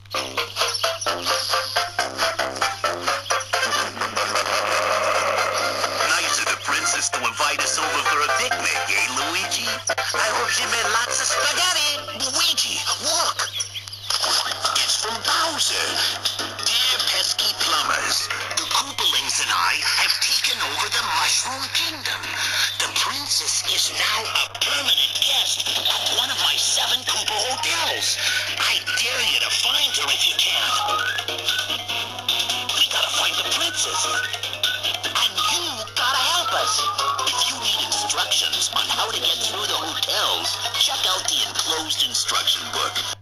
Nice of the princess to invite us over for a picnic, eh, Luigi? I hope she made lots of spaghetti. Luigi, look! It's from Bowser. Dear pesky plumbers, the Koopalings and I have taken over the Mushroom Kingdom. The princess is now a permanent guest at one of my 7 Koopa hotels. I dare you to find her if you can. We gotta find the princess. And you gotta help us. If you need instructions on how to get through the hotels, check out the enclosed instruction book.